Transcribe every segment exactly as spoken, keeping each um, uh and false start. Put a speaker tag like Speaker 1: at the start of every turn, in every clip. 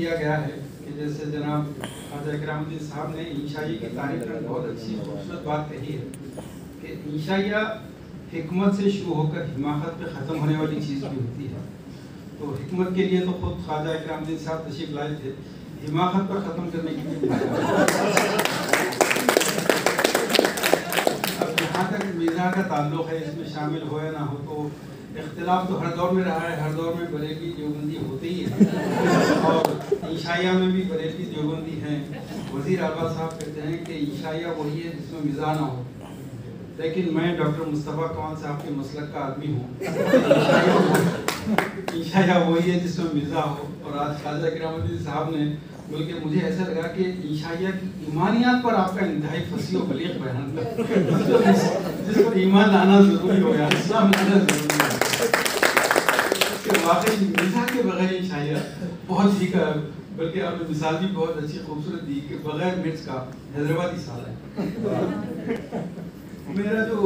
Speaker 1: किया गया है कि जैसे जनाब ख्वाजा इकरामुद्दीन साहब ने इंशाइया की तारीफ में बहुत अच्छी खूबसूरत बात कही है कि इंशाइया हिकमत से शुरू होकर हिमाकत पे ख़त्म होने वाली चीज़ भी होती है। तो हिकमत के लिए तो खुद ख्वाजा इकरामुद्दीन साहब तशरीफ लाए थे, हिमाकत पर ख़त्म करने के लिए। अब जहाँ तक मिज़ाह का ताल्लुक़ है, इसमें शामिल हो या ना हो, तो इख्तिलाफ तो हर दौर में रहा है, हर दौर में बरेलवी देवबंदी होते ही है और ईशाइया में भी बरेलवी देवबंदी हैं। वज़ीर आला साहब कहते हैं कि ईशाइया वही है जिसमें मिज़ाह ना हो, लेकिन मैं डॉक्टर मुस्तफ़ा कमाल साहब के मसलक का आदमी हूँ। ईशाइया वही है जिसमें मिज़ाह हो। और आज ख्वाजा इकरामुद्दीन साहब ने, बल्कि मुझे ऐसा लगा कि ईशाइया की ईमानियात पर आपका इंतहाई फसी और बलीग बयान था, जिस पर ईमान लाना ज़रूरी हो गया, इस्लाम लाना ज़रूरी है। वाकई मिज़ाह के बगैर ईशाइया बहुत ही का, बल्कि आपने मिसाल भी बहुत अच्छी खूबसूरत दी कि बगैर मिर्च का हैदराबादी साल है। मेरा जो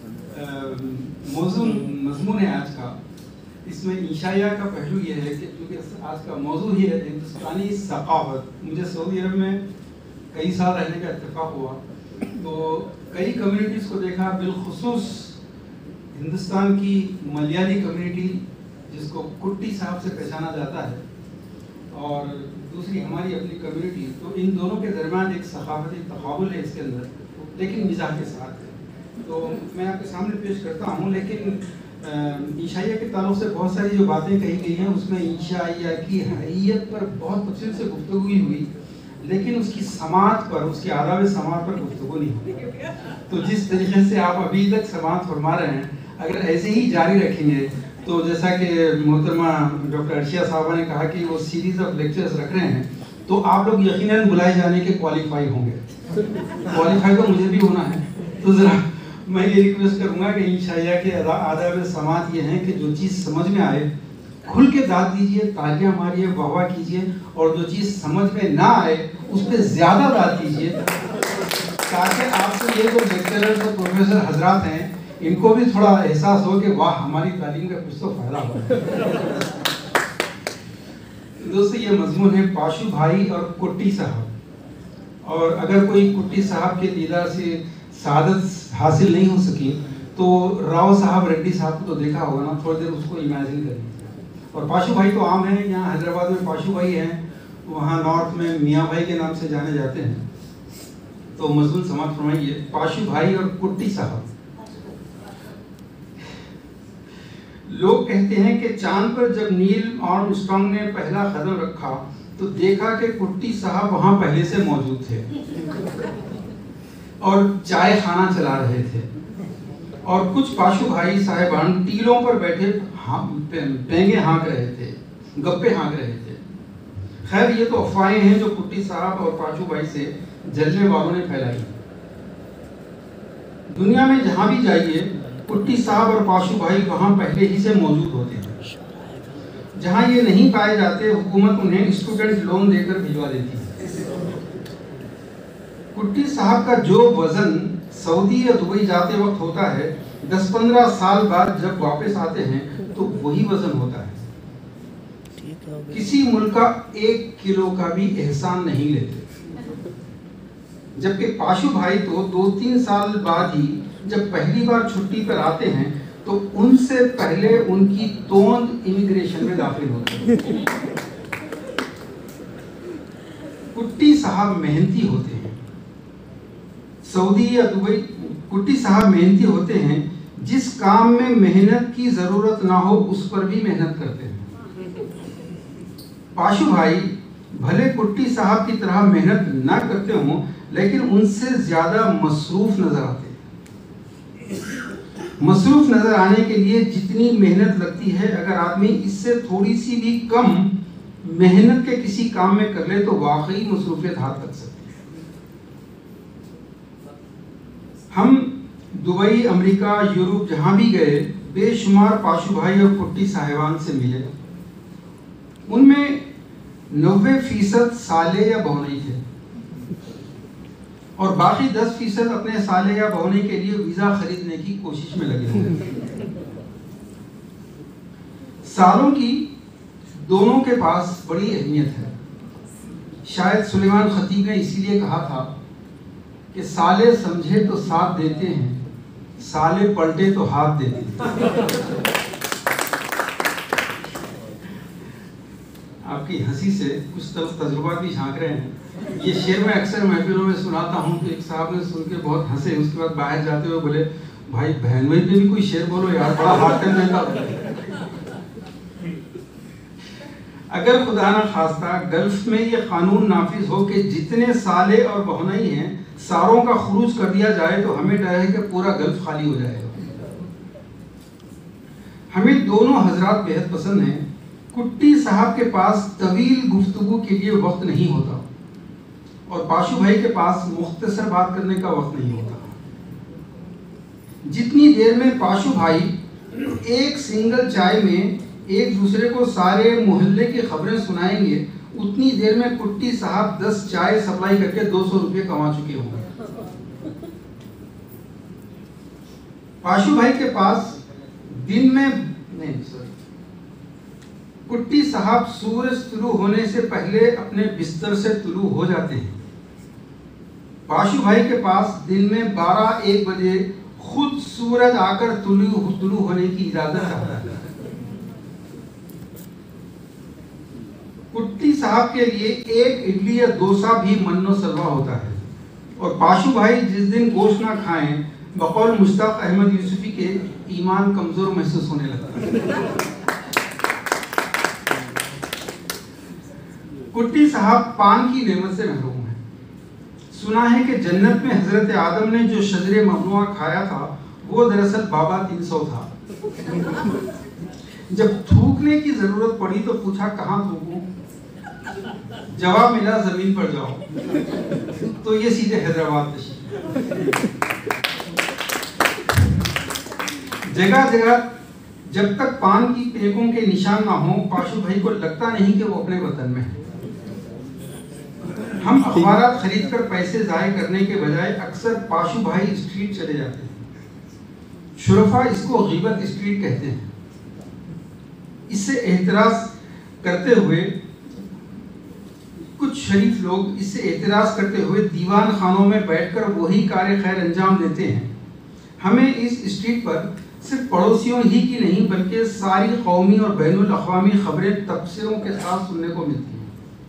Speaker 1: मौजूद मजमून है आज का, इसमें ईशाइया का पहलू ये है कि क्योंकि आज का मौजू ही है हिंदुस्तानी सकाफत। मुझे सऊदी अरब में कई साल रहने का इत्तेफाक हुआ, तो कई कम्युनिटीज़ को देखा, बिलखुसूस हिंदुस्तान की मलयाली कम्युनिटी जिसको कुट्टी साहब से पहचाना जाता है, और दूसरी हमारी अपनी कम्युनिटी। तो इन दोनों के दरमियान एक सकाफती तक़ाबुल है इसके अंदर, लेकिन मिज़ाह के साथ है। तो मैं आपके सामने पेश करता हूँ। लेकिन ईशाइया के ताल्लुक़ से बहुत सारी जो बातें कही गई हैं, उसमें ईशाइया की हैयत पर बहुत तफसील से गुफ्तगू हुई, लेकिन उसकी समात पर, उसकी आदाब समात पर गुफ्तगू नहीं हुई। तो जिस तरीके से आप अभी तक समात फरमा रहे हैं, अगर ऐसे ही जारी रखेंगे, तो जैसा कि मोहतरमा डॉक्टर अर्शिया साहबा ने कहा कि वो सीरीज ऑफ लेक्चर्स रख रहे हैं, तो आप लोग यकीनन बुलाए जाने के क्वालिफाई होंगे। क्वालिफाई तो मुझे भी होना है। तो ज़रा मैं ये रिक्वेस्ट करूँगा कि ईशाइया के आदाब समात ये हैं कि जो चीज़ समझ में आए खुल के दाद दीजिए, तालियां मारिए, वाह वाह कीजिए, और जो चीज़ समझ में ना आए उस पर ज़्यादा दाद दीजिए, ताकि आपको ये जो लेक्चरर्स और प्रोफेसर हजरात हैं, इनको भी थोड़ा एहसास हो कि वाह हमारी तालीम का कुछ तो फायदा हुआ। दोस्तों, ये मजमून है पाशू भाई और कुट्टी साहब। और अगर कोई कुट्टी साहब के दीदार से सादत हासिल नहीं हो सकी, तो राव साहब रेड्डी साहब को तो देखा होगा ना, थोड़ी देर उसको इमेजिन करिए। और पाशू भाई तो आम है, यहाँ हैदराबाद में पाशू भाई हैं, वहाँ नॉर्थ में मियाँ भाई के नाम से जाने जाते हैं। तो मजमून समाप्त फरमाइए, पाशू भाई और कुट्टी साहब। लोग कहते हैं कि चांद पर जब नील आर्मस्ट्रांग ने पहला कदम रखा, तो देखा कि कुट्टी साहब वहां पहले से मौजूद थे और चाय खाना चला रहे थे, और कुछ पाशू भाई साहिबान टीलों पर बैठे पेंगे हाँक रहे थे, गप्पे हाँक रहे थे। खैर, ये तो अफवाहें हैं जो कुट्टी साहब और पाशू भाई से जलने वालों ने फैलाई। दुनिया में जहां भी जाइए, कुट्टी साहब और पाशू भाई वहां पहले ही से मौजूद होते हैं। जहां ये नहीं पाए जाते, हुकूमत उन्हें स्टूडेंट लोन देकर भिजवा देती है। कुट्टी साहब का जो वजन सऊदी या दुबई जाते वक्त होता है, दस पंद्रह साल बाद जब वापस आते हैं तो वही वजन होता है। किसी मुल्क का एक किलो का भी एहसान नहीं लेते। जबकि पाशू भाई तो दो तीन साल बाद ही जब पहली बार छुट्टी पर आते हैं, तो उनसे पहले उनकी तोंद इमिग्रेशन में दाखिल होती है। कुट्टी साहब मेहनती होते हैं। सऊदी या दुबई, कुट्टी साहब मेहनती होते हैं। जिस काम में मेहनत की जरूरत ना हो उस पर भी मेहनत करते हैं। पाशू भाई भले कुट्टी साहब की तरह मेहनत ना करते हों, लेकिन उनसे ज्यादा मसरूफ नजर आते हैं। मसरूफ नजर आने के लिए जितनी मेहनत लगती है, अगर आदमी इससे थोड़ी सी भी कम मेहनत के किसी काम में कर ले तो वाकई मसरूफियत हाथ लग सकती है। हम दुबई, अमेरिका, यूरोप जहां भी गए, बेशुमार पाशू भाई और कुट्टी साहिबान से मिले। उनमें नब्बे फीसद साले या बहुनई थे और बाकी दस फीसद अपने साले या बहुने के लिए वीजा खरीदने की कोशिश में लगे हुए। सालों की दोनों के पास बड़ी अहमियत है। शायद सुलेमान खतीब ने इसीलिए कहा था कि साले समझे तो साथ देते हैं, साले पलटे तो हाथ देते हैं। आपकी हंसी से कुछ तजुर्बा भी झांक रहे हैं। ये शेर मैं अक्सर महफिलों में सुनाता हूँ कि एक साहब ने सुन के बहुत हंसे, उसके बाद बाहर जाते हुए बोले भाई बहन भाई पे भी कोई शेर बोलो यार, बड़ा हार्ड टाइम रहता। अगर खुदा न खास्ता गल्फ में ये कानून नाफिज हो कि जितने साले और बहनई हैं सारों का खुरूज कर दिया जाए तो हमें डर है कि पूरा गल्फ खाली हो जाएगा। हमें दोनों हजरात बेहद पसंद हैं। कुट्टी साहब के पास तवील गुफ्तगू के लिए वक्त नहीं होता और पाशु भाई के पास मुख्तसर बात करने का वक्त नहीं होता। जितनी देर में पाशु भाई एक सिंगल चाय में एक दूसरे को सारे मोहल्ले की खबरें सुनाएंगे, उतनी देर में कुट्टी साहब दस चाय सप्लाई करके दो सौ रुपये कमा चुके होंगे। पाशु भाई के पास दिन में नहीं सर कुट्टी साहब सूरज तुलू होने से पहले अपने बिस्तर से तुलू हो जाते हैं। पाशु भाई के पास दिन में बारह एक बजे खुद सूरज आकर तुलू तुलू होने की इजाजत चाहता है। कुट्टी साहब के लिए एक इडली या डोसा भी मन्नो सलवा होता है और पाशु भाई जिस दिन गोश्त ना खाएं बकौल मुश्ताक अहमद यूसुफी के ईमान कमजोर महसूस होने लगता है। कुट्टी साहब पान की नेमत से महरूम है। सुना है कि जन्नत में हजरत आदम ने जो शजरे ममनुआ खाया था वो दरअसल बाबा तीन सौ था। जब थूकने की जरूरत पड़ी तो पूछा कहाँ थूकूं? जवाब मिला जमीन पर जाओ। तो ये सीधे हैदराबाद तशरीफ। जगह जगह जब तक पान की पेकों के निशान ना हो पाशु भाई को लगता नहीं कि वो अपने वतन में है। हम अखबार खरीद कर पैसे जाए करने के बजाय अक्सर पाशु भाई स्ट्रीट चले जाते हैं। शुरफा इसको गीबत स्ट्रीट कहते हैं। इससे एहतराज करते हुए कुछ शरीफ लोग इससे एतराज़ करते हुए दीवान खानों में बैठकर वही कार्य खैर अंजाम देते हैं। हमें इस स्ट्रीट पर सिर्फ पड़ोसियों ही की नहीं बल्कि सारी कौमी और बैनुल अक़वामी खबरें तबसरों के साथ सुनने को मिलती हैं।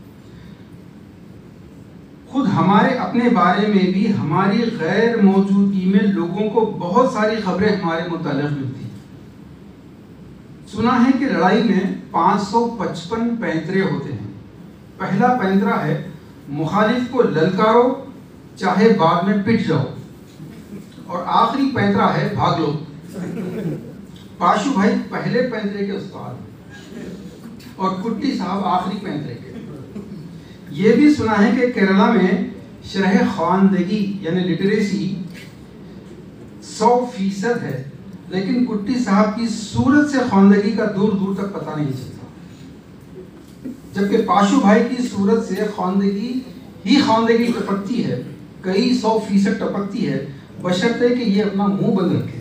Speaker 1: खुद हमारे अपने बारे में भी हमारी गैर मौजूदगी में लोगों को बहुत सारी खबरें हमारे मुताल्लिक़ मिलती हैं। सुना है कि लड़ाई में पाँच सौ पचपन पैंतरे होते हैं। पहला पैंतरा है मुखालिफ को ललकारो चाहे बाद में पिट जाओ, और आखिरी पैंतरा है भाग लो। पाशु भाई पहले पैंतरे के उस्ताद और कुट्टी साहब आखिरी पैंतरे के। ये भी सुना है कि केरला में शरह ख्वानदगी यानी लिटरेसी सौ फीसद है, लेकिन कुट्टी साहब की सूरत से ख्वानदगी का दूर दूर तक पता नहीं चलता, जबकि पाशु भाई की सूरत से ख्वानदगी ही ख्वानदगी टपकती है, कई सौ फीसद टपकती है, बशर्ते कि ये अपना मुंह बंद रखे।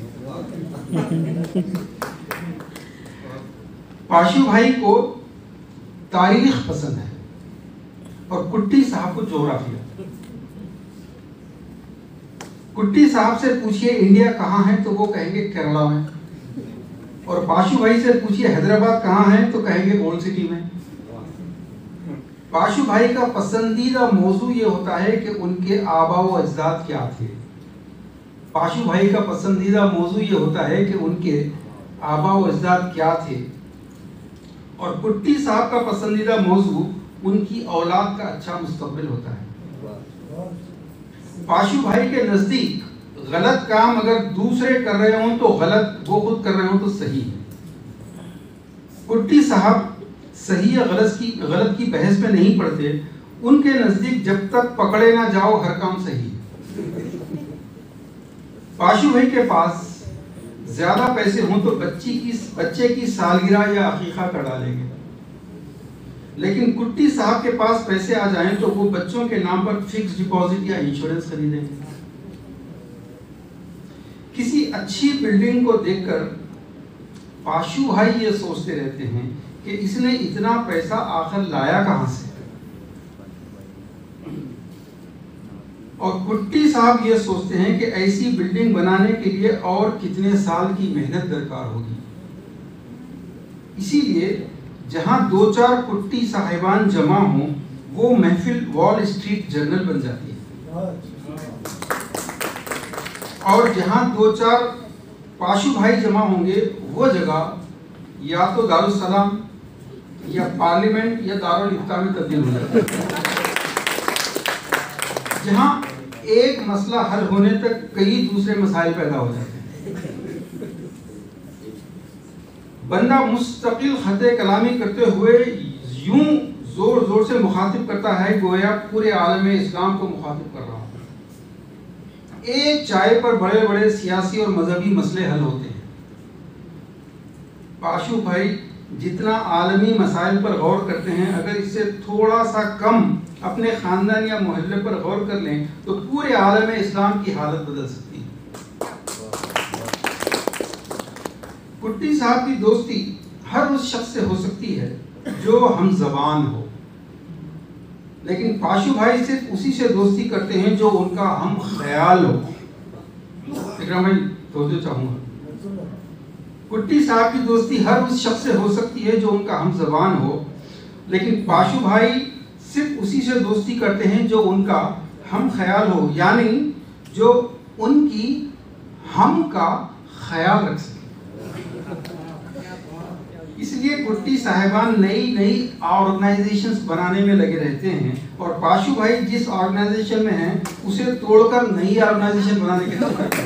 Speaker 1: पाशु भाई को तारीख पसंद है और कुट्टी साहब को जोग्राफिया। कुट्टी साहब से पूछिए इंडिया कहाँ है तो वो कहेंगे केरला में, और पाशु भाई से पूछिए हैदराबाद कहाँ है तो कहेंगे ओल्ड सिटी में। पाशु भाई का पसंदीदा मौजू ये होता है कि उनके आबा व अजदाद क्या थे। पाशु भाई का पसंदीदा मौजू ये होता है कि उनके आबा व अजदाद क्या थे, और कुट्टी साहब का पसंदीदा मौजू उनकी औलाद का अच्छा मुस्तकबिल होता है। पाशु भाई के नजदीक गलत काम अगर दूसरे कर रहे हों तो गलत, वो खुद कर रहे हों तो सही है। कुट्टी साहब सही या गलत की गलत की बहस में नहीं पड़ते। उनके नजदीक जब तक पकड़े ना जाओ हर काम सही है। पाशु भाई के पास ज्यादा पैसे हों तो बच्ची की बच्चे की सालगिरह या अकीका कर डालेंगे, लेकिन कुट्टी साहब के पास पैसे आ जाएं तो वो बच्चों के नाम पर फिक्स डिपॉजिट या इंश्योरेंस खरीदेंगे। किसी अच्छी बिल्डिंग को देखकर पाशु भाई ये सोचते रहते हैं कि इसने इतना पैसा आखिर लाया कहां से। और कुट्टी साहब ये सोचते हैं कि ऐसी बिल्डिंग बनाने के लिए और कितने साल की मेहनत दरकार होगी। इसीलिए जहां दो चार कुट्टी साहिबान जमा हों वो महफिल वॉल स्ट्रीट जर्नल बन जाती है, और जहां दो चार पाशु भाई जमा होंगे वो जगह या तो दारुस्सलाम या पार्लियामेंट या दारुल इफ्ता में तब्दील हो जाता है, जहां एक मसला हल होने तक कई दूसरे मसाइल पैदा हो जाते हैं। बंदा मुस्तकिल खते कलामी करते हुए यूं जोर जोर से मुखातिब करता है गोया पूरे आलम इस्लाम को मुखातिब कर रहा हो। एक चाय पर बड़े बड़े सियासी और मजहबी मसले हल होते हैं। पाशु भाई जितना आलमी मसाइल पर गौर करते हैं, अगर इससे थोड़ा सा कम अपने खानदान या मोहल्ले पर गौर कर लें तो पूरे आलम इस्लाम की हालत बदल सकती है। कुट्टी साहब की दोस्ती हर उस शख्स से हो सकती है जो हम जबान हो, लेकिन पाशु भाई सिर्फ उसी से दोस्ती करते हैं जो उनका हम ख्याल हो। इकराम भाई तवज्जो चाहूंगा। कुट्टी साहब की दोस्ती हर उस शख्स से हो सकती है जो उनका हम जबान हो, लेकिन पाशु भाई सिर्फ उसी से दोस्ती करते हैं जो उनका हम ख्याल हो, यानी जो उनकी हम का ख्याल रख सके। इसलिए कुट्टी साहिबान नई नई ऑर्गेनाइजेशंस बनाने में लगे रहते हैं, और पाशु भाई जिस ऑर्गेनाइजेशन में हैं उसे तोड़कर नई ऑर्गेनाइजेशन बनाने के लिए।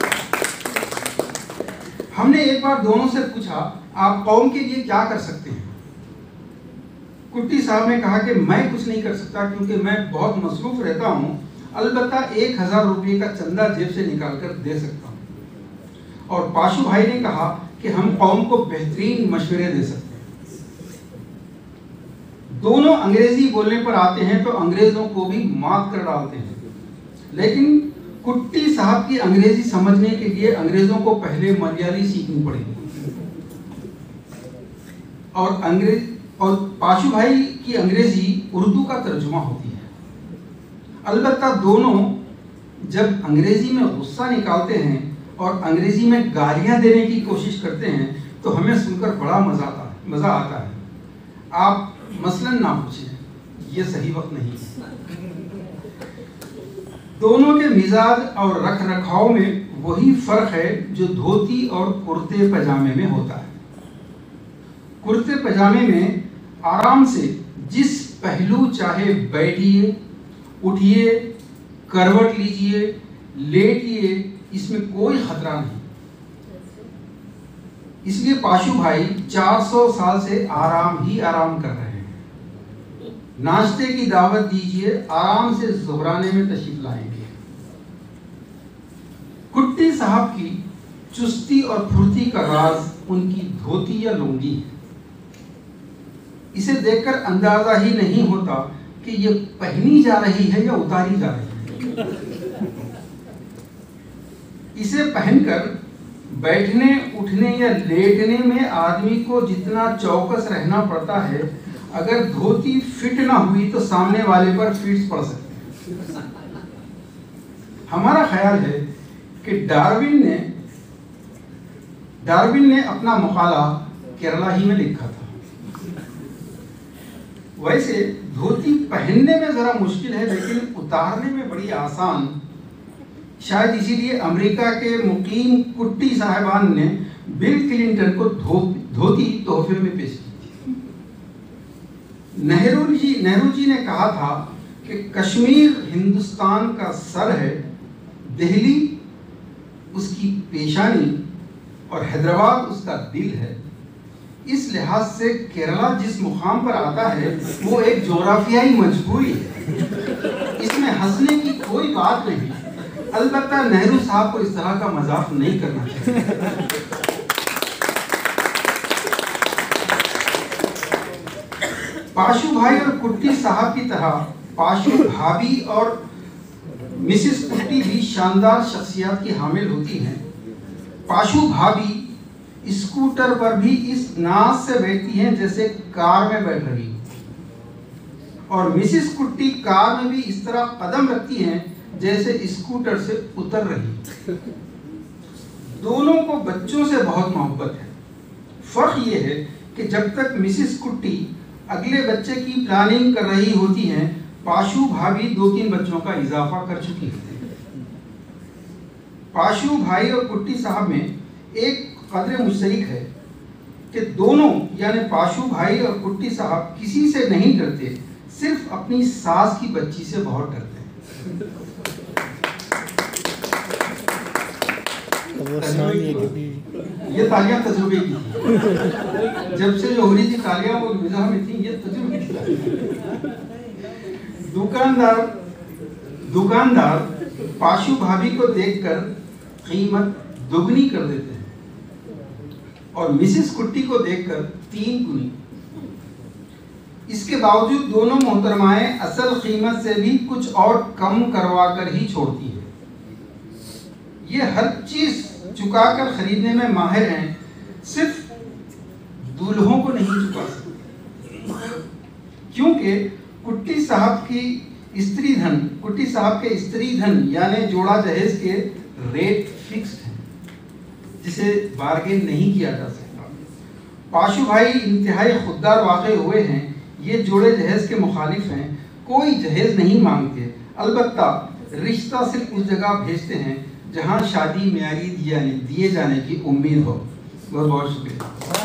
Speaker 1: हमने एक बार दोनों से पूछा, आप कौम के लिए क्या कर सकते हैं? कुट्टी साहब ने कहा कि मैं कुछ नहीं कर सकता क्योंकि मैं बहुत मसरूफ रहता हूँ, अलबत्ता एक हजार रुपये का चंदा जेब से निकाल कर दे सकता हूँ। और पाशु भाई ने कहा कि हम कौम को बेहतरीन मशवरे दे सकते हैं। दोनों अंग्रेजी बोलने पर आते हैं तो अंग्रेजों को भी मात कर डालते हैं, लेकिन कुट्टी साहब की अंग्रेजी समझने के लिए अंग्रेजों को पहले मलयाली सीखनी पड़ेगी, और अंग्रेज और पाशु भाई की अंग्रेजी उर्दू का तर्जुमा होती है। अलबत्ता दोनों जब अंग्रेजी में गुस्सा निकालते हैं और अंग्रेजी में गालियां देने की कोशिश करते हैं तो हमें सुनकर बड़ा मजा आता है मजा आता है आप मसलन ना पूछें, ये सही वक्त नहीं है। दोनों के मिजाज और रख रखाव में वही फर्क है जो धोती और कुर्ते पजामे में होता है। कुर्ते पजामे में आराम से जिस पहलू चाहे बैठिए, उठिए, करवट लीजिए, लेटिए, इसमें कोई खतरा नहीं। इसलिए पाशु भाई चार सौ साल से आराम ही आराम कर रहे हैं। नाश्ते की दावत दीजिए, आराम से ज़ुहराने में तशरीफ लाएंगे। कुट्टी साहब की चुस्ती और फुर्ती का राज उनकी धोती या लुंगी है। इसे देखकर अंदाजा ही नहीं होता कि ये पहनी जा रही है या उतारी जा रही है। इसे पहनकर बैठने, उठने या लेटने में आदमी को जितना चौकस रहना पड़ता है, अगर धोती फिट ना हुई तो सामने वाले पर फिट्स पड़ सकते हैं। हमारा ख्याल है कि डार्विन ने डार्विन ने अपना मकाला केरला ही में लिखा था। वैसे धोती पहनने में जरा मुश्किल है, लेकिन उतारने में बड़ी आसान। शायद इसीलिए अमेरिका के मुकीम कुट्टी साहिबान ने बिल क्लिंटन को धो, धोती तोहफे में पेश की थी। नेहरू जी नेहरू जी ने कहा था कि कश्मीर हिंदुस्तान का सर है, दिल्ली उसकी पेशानी और हैदराबाद उसका दिल है। इस लिहाज से केरला जिस मुकाम पर आता है वो एक जोग्राफियाई मजबूरी है, इसमें हंसने की कोई बात नहीं। अलबत्ता नेहरू साहब को इस तरह का मजाक नहीं करना चाहिए। पाशु भाई और कुट्टी साहब की तरह पाशु भाभी और मिसिस कुट्टी भी शानदार शख्सियत की हामिल होती हैं। पाशु भाभी स्कूटर पर भी इस नाज से बैठती हैं जैसे कार में बैठ रही, और मिसिस कुट्टी कार में भी इस तरह कदम रखती हैं जैसे स्कूटर से उतर रही। दोनों को बच्चों से बहुत मोहब्बत है। फर्क ये है कि जब तक मिसिस कुट्टी अगले बच्चे की प्लानिंग कर रही होती हैं, पाशु भाभी दो तीन बच्चों का इजाफा कर चुकी होती है। पाशु भाई और कुट्टी साहब में एक कदर मुश्तरक है कि दोनों यानी पाशु भाई और कुट्टी साहब किसी से नहीं डरते, सिर्फ अपनी सास की बच्ची से बहुत डरते हैं। ये तालियां तजुर्बे की थी। जब से जो हो रही थी तालियां वो मिजाह में थी, ये तजुर्बे की। दुकानदार दुकानदार पाशु भाभी को देखकर कीमत दुगनी कर देते हैं और मिसिस कुट्टी को देखकर तीन गुनी। इसके बावजूद दोनों मोहतरमाएं असल कीमत से भी कुछ और कम करवा कर ही छोड़ती है। ये हर चीज चुकाकर खरीदने में माहिर हैं, सिर्फ दूल्हों को नहीं चुका सकते, क्योंकि कुट्टी साहब की स्त्री धन कुट्टी साहब के स्त्री धन यानी जोड़ा जहेज के रेट फिक्स्ड है, जिसे बार्गेन नहीं किया जा सकता। पाशु भाई इंतहाई खुददार वाक़े हुए हैं। ये जोड़े जहेज के मुखालिफ हैं, कोई जहेज नहीं मांगते, अलबत्ता रिश्ता सिर्फ उस जगह भेजते हैं जहां शादी म्यारी दिए जाने की उम्मीद हो। बहुत बहुत शुक्रिया।